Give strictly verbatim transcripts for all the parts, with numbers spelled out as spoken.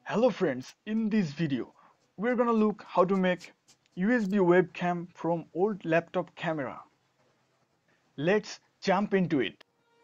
Hello friends, in this video we're gonna look how to make U S B webcam from old laptop camera. Let's jump into it.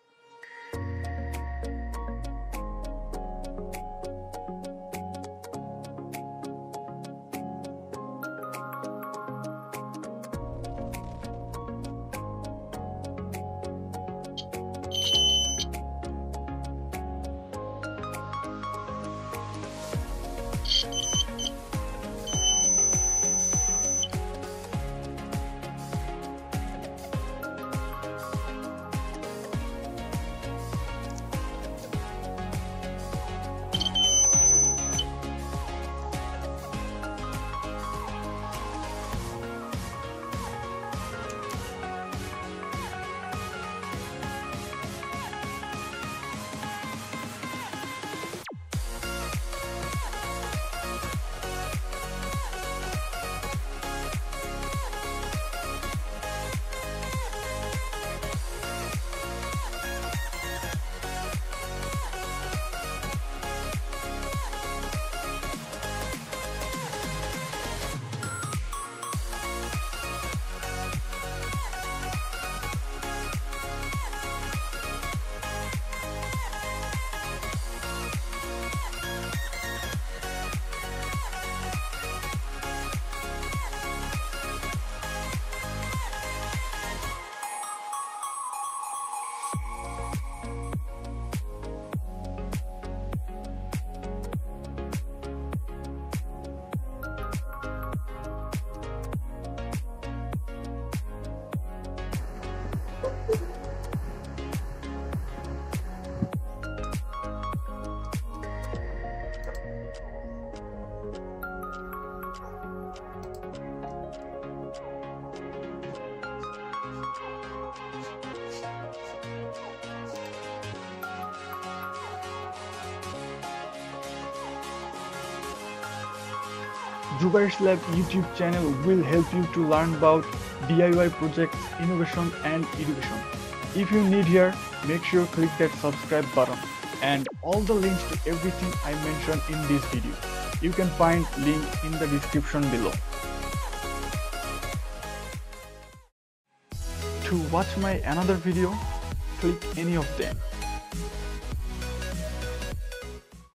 Zubairs Lab YouTube channel will help you to learn about D I Y projects, innovation and education. If you need here, make sure click that subscribe button and all the links to everything I mentioned in this video. You can find link in the description below. To watch my another video, click any of them.